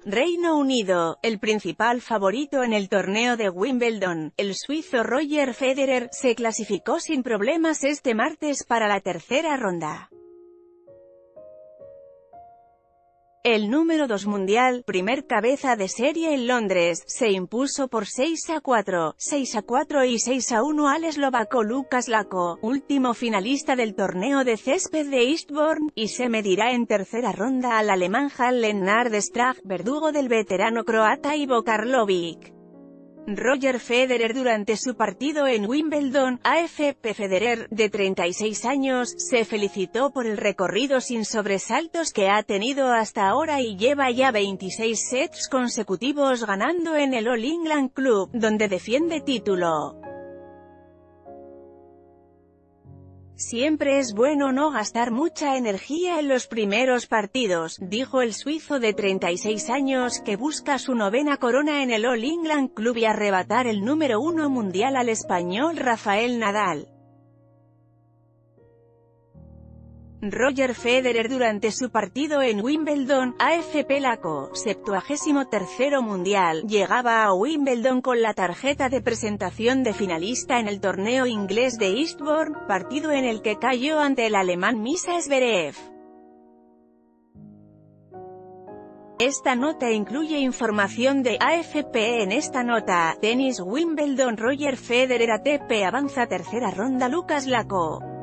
Reino Unido, el principal favorito en el torneo de Wimbledon, el suizo Roger Federer, se clasificó sin problemas este martes para la tercera ronda. El número 2 mundial, primer cabeza de serie en Londres, se impuso por 6-4, 6-4 y 6-1 al eslovaco Lukas Lako, último finalista del torneo de césped de Eastbourne, y se medirá en tercera ronda al alemán Jan-Lennard Struff, verdugo del veterano croata Ivo Karlovic. Roger Federer durante su partido en Wimbledon, AFP Federer, de 36 años, se felicitó por el recorrido sin sobresaltos que ha tenido hasta ahora y lleva ya 26 sets consecutivos ganando en el All England Club, donde defiende título. Siempre es bueno no gastar mucha energía en los primeros partidos, dijo el suizo de 36 años, que busca su 9ª corona en el All England Club y arrebatar el número 1 mundial al español Rafael Nadal. Roger Federer durante su partido en Wimbledon, AFP Lako, 73º mundial, llegaba a Wimbledon con la tarjeta de presentación de finalista en el torneo inglés de Eastbourne, partido en el que cayó ante el alemán Misha Zverev. Esta nota incluye información de AFP. En esta nota, tenis Wimbledon Roger Federer ATP avanza tercera ronda Lukas Lako.